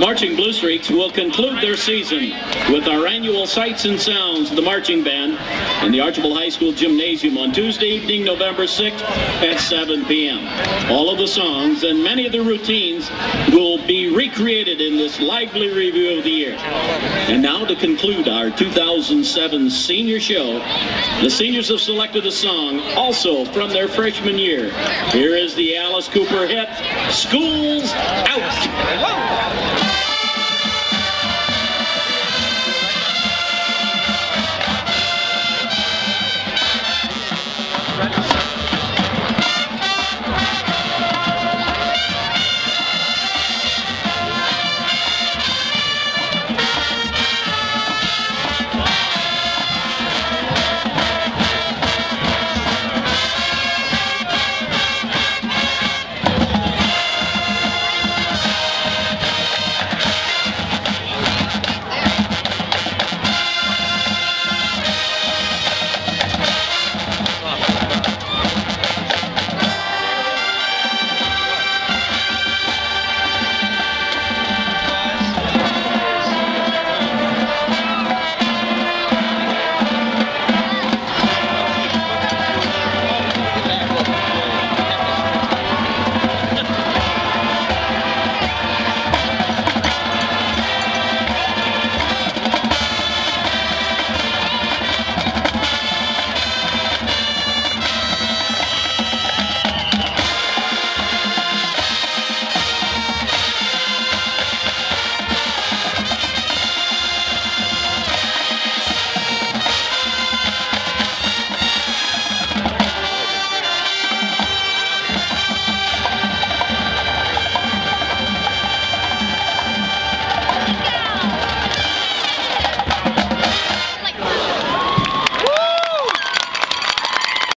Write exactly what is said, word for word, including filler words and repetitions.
Marching Blue Streaks will conclude their season with our annual Sights and Sounds of the Marching Band in the Archbold High School Gymnasium on Tuesday evening, November sixth at seven p m All of the songs and many of the routines will be recreated in this lively review of the year. And now to conclude our two thousand seven senior show, the seniors have selected a song also from their freshman year. Here is the Alice Cooper hit, School's Out.